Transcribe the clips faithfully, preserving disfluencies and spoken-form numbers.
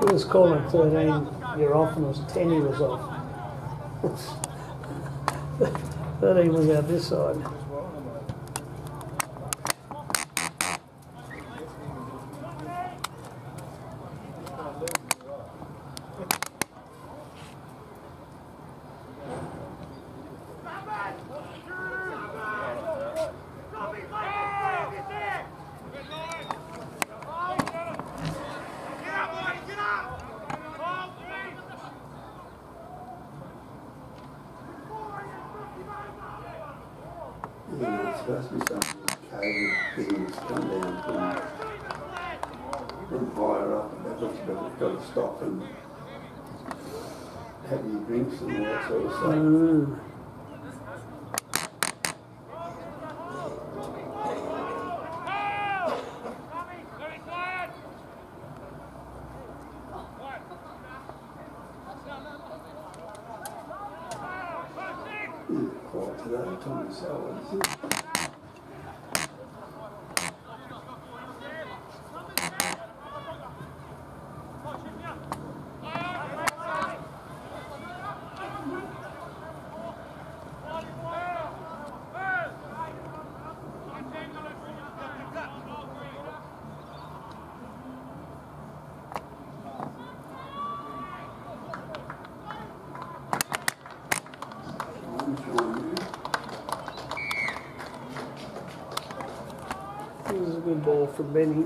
He was calling thirteen, you're off, and it was ten he was off. thirteen was out this side. You know, it's supposed to be something COVID things come down from, from higher up, and that's what's got to stop and have your drinks and all that sort of stuff. Mm. Quite today, Tommy Sellers. This is a good ball for Benny.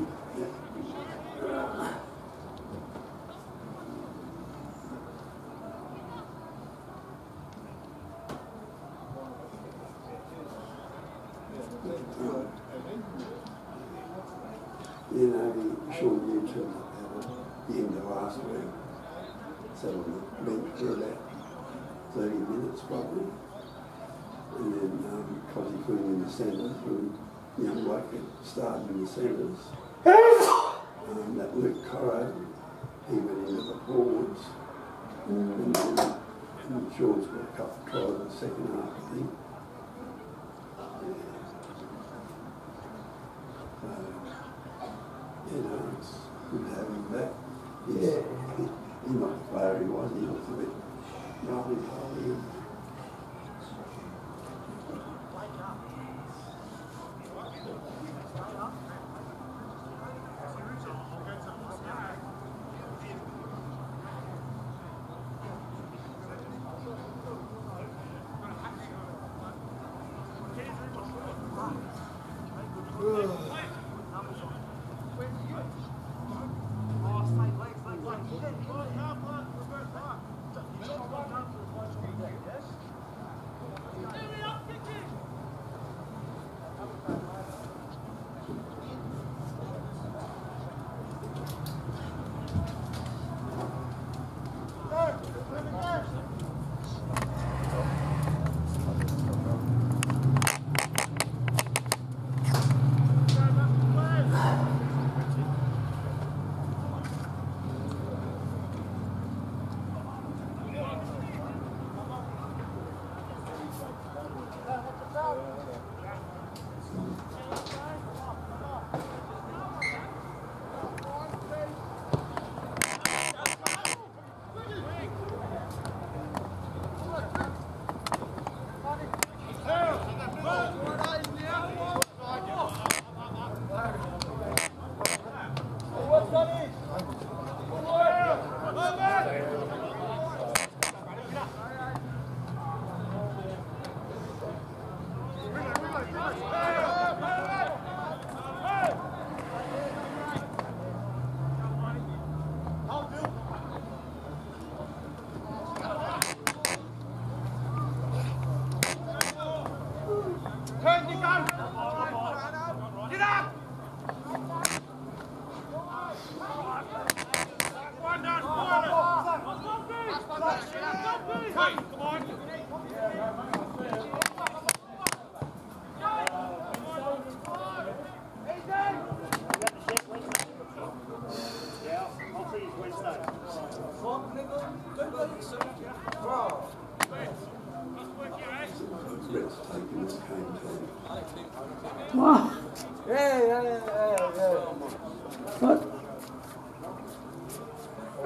You know, the Sean Newton at the end of last week sat on the bench for about thirty minutes probably. And then um, Cosy put him in the centres, and young bloke that started in the centres. um, that Luke Corro, he went into the forwards. Mm. And then and Sean's got a couple of tries in the second half, I think. So, you know, it's good to have him back. He's, yeah. he, he's not the player he was, he looks a bit roly-poly. Wow. Yeah, yeah, yeah, yeah, yeah. What?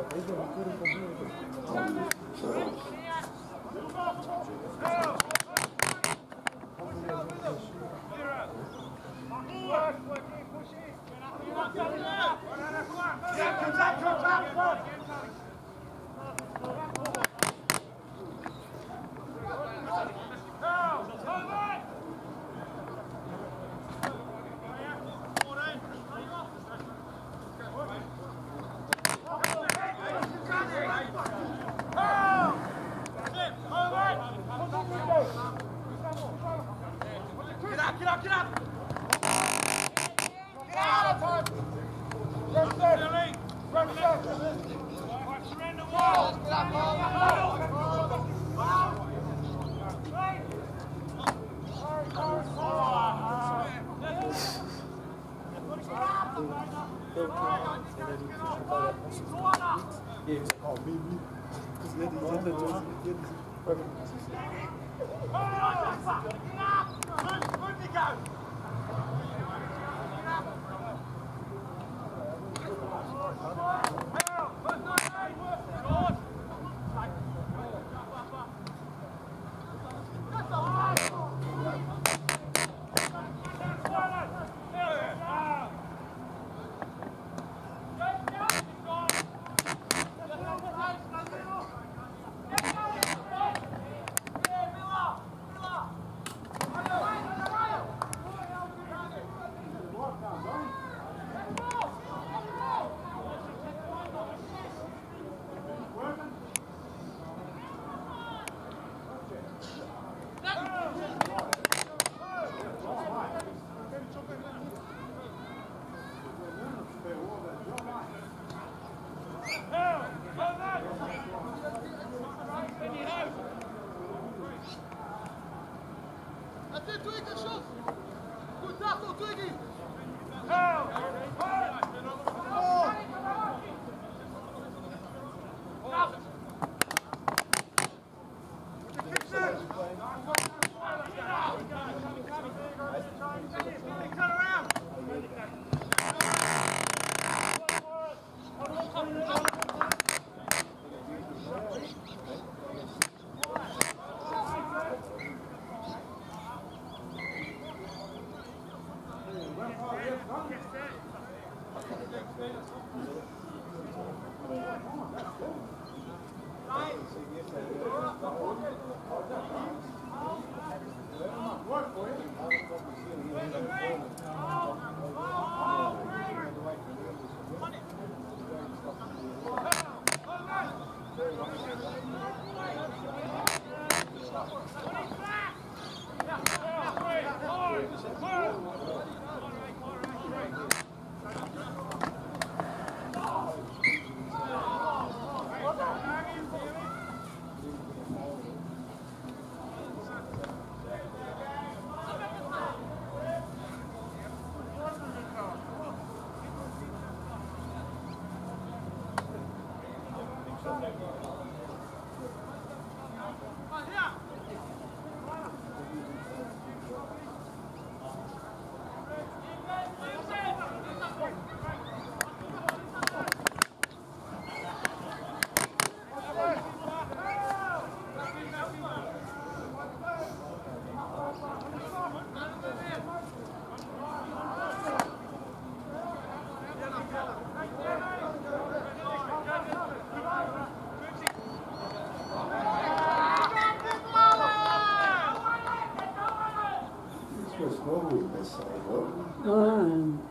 Um,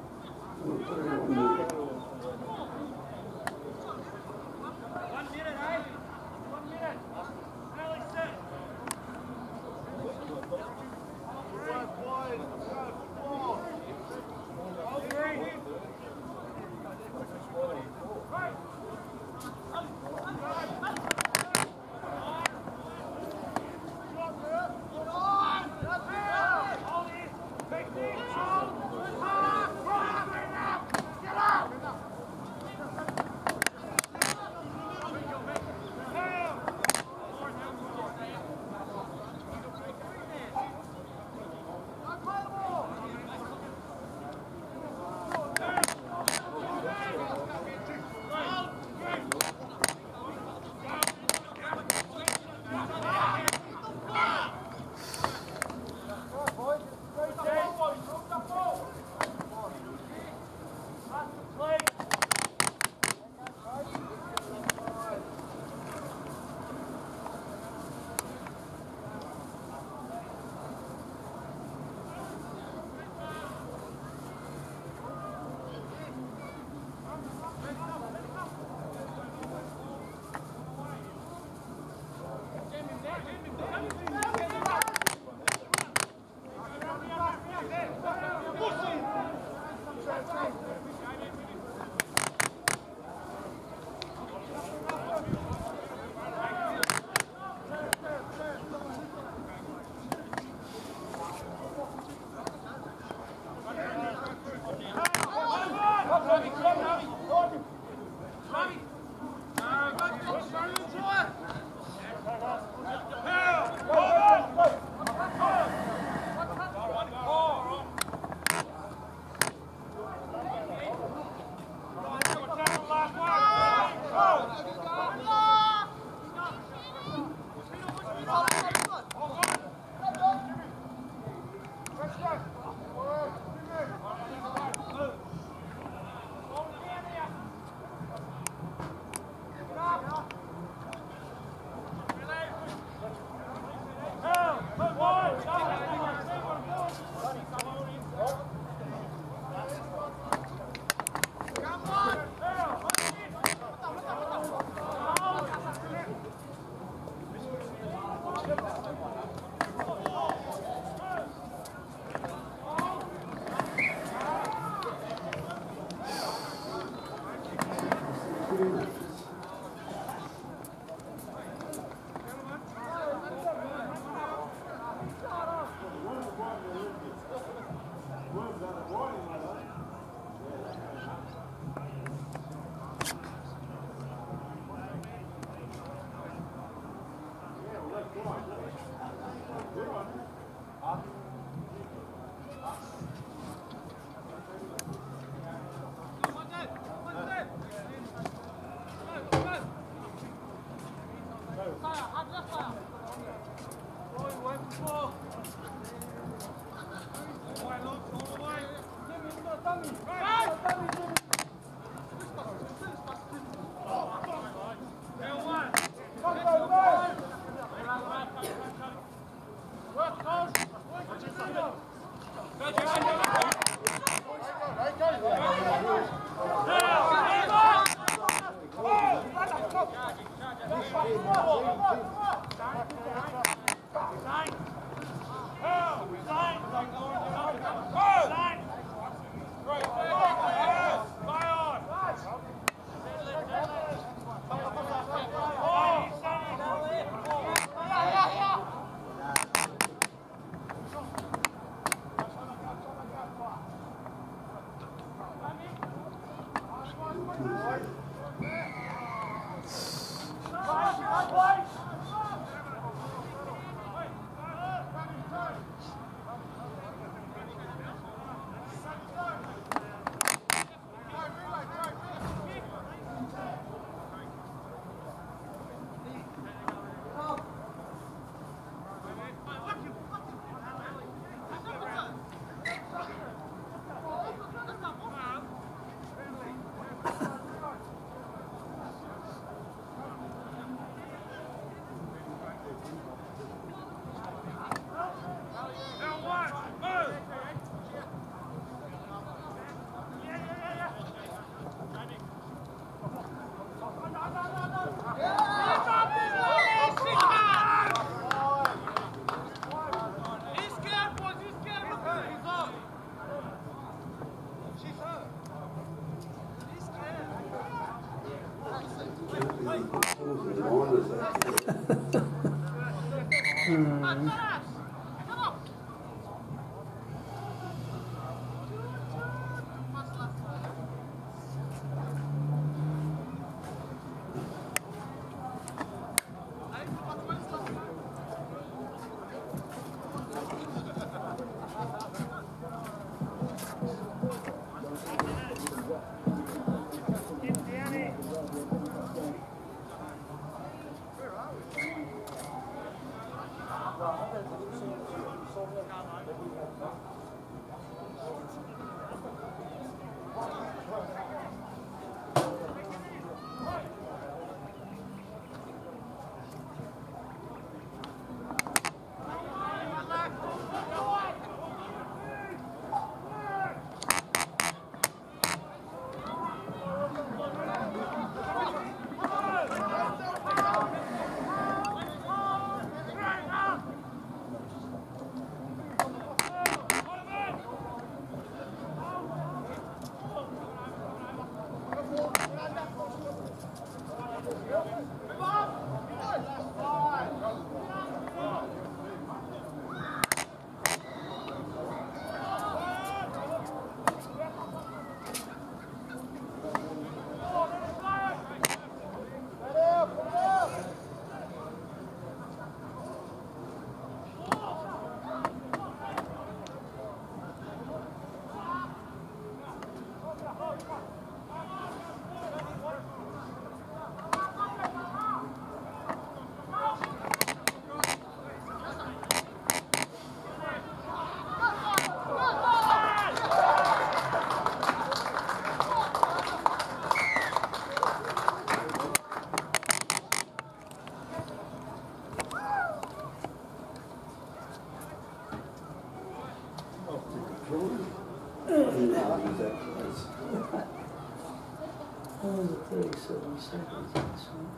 thirty-seven seconds. That's all.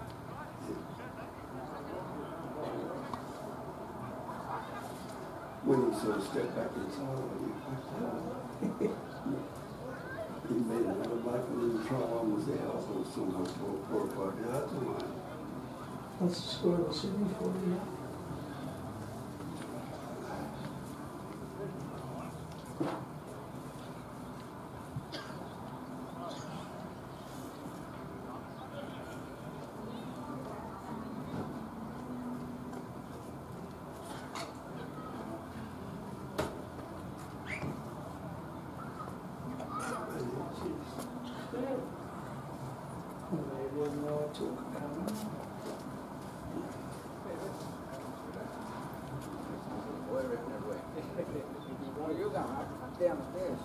When you sort of step back inside, you he made another back and then the try one was there. I was still going four, four or five yards away. What's the score of the Sydney for you? downstairs.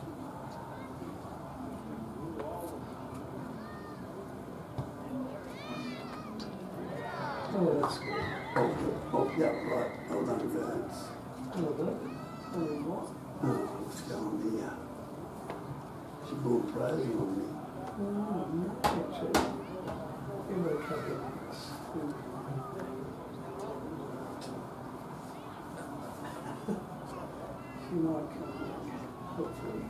Oh, that's good. Oh, oh, yeah, right. Hold on, guys. Oh, that, only what? Oh, what's going on here? She brought frozen on me. Mm, actually, give her a couple of minutes. She might come back, hopefully.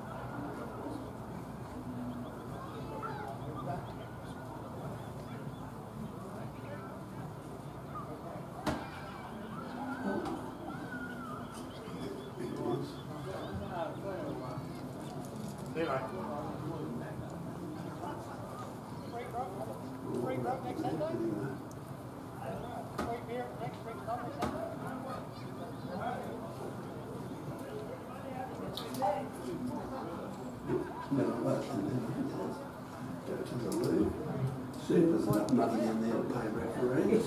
No, but and then go to the loo. See if there's enough money in there to pay referees.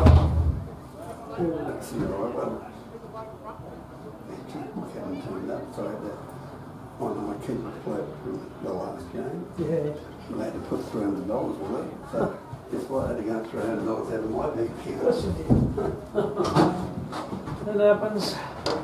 That's the right one. Actually, haven't turned up, so I had that one I keep afloat from the last game. Yeah. I had to put three hundred dollars on it, so guess what? I had to go three hundred dollars out of my bank Yes, account. it did. It happens.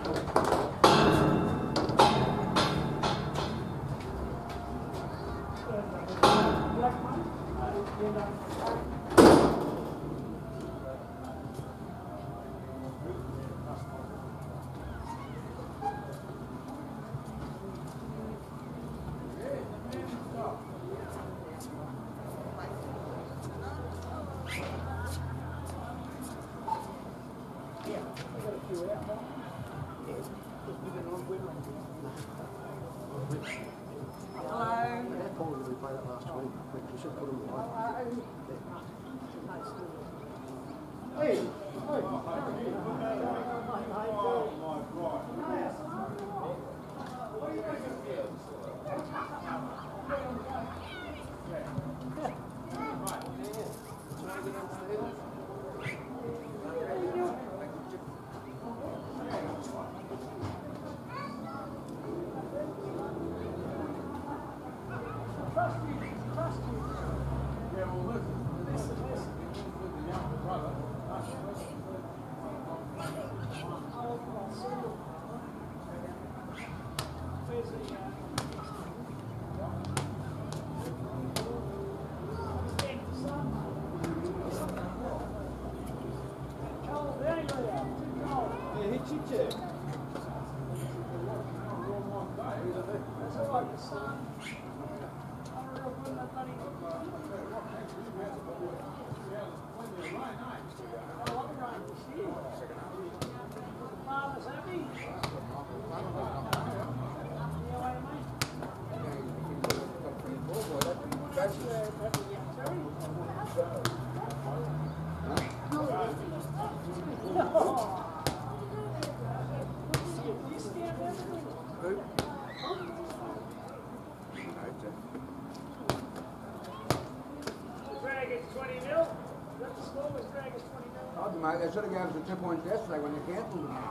Mate, they should have given us the two points yesterday when they cancelled them.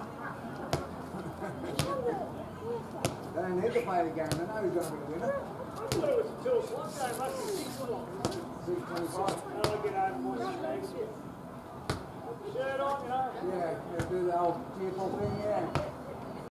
They don't need to play the game, they know who's going to be the winner. I thought it was a two o'clock game, must be six o'clock. six twenty-five. And I get home and watch the game. Shirt on, you know. Yeah, they do the old cheerful thing, yeah.